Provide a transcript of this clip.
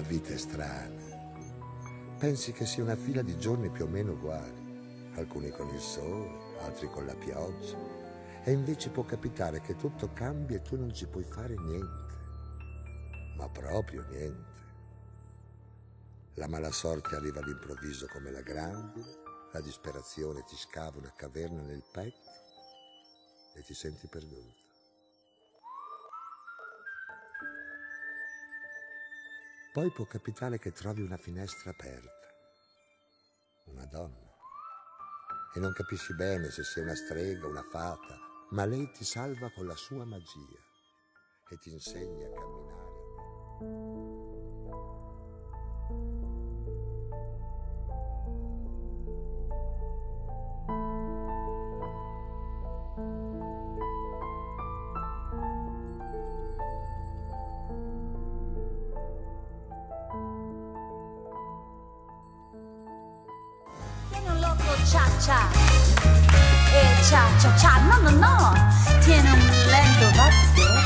vita è strana. Pensi che sia una fila di giorni più o meno uguali, alcuni con il sole, altri con la pioggia, e invece può capitare che tutto cambi e tu non ci puoi fare niente, ma proprio niente. La mala sorte arriva all'improvviso come la grandine, la disperazione ti scava una caverna nel petto e ti senti perduto. Poi può capitare che trovi una finestra aperta, una donna, e non capisci bene se sia una strega o una fata, ma lei ti salva con la sua magia e ti insegna a camminare. Cha cha, cha cha cha, no no no, tiene un lento vazio.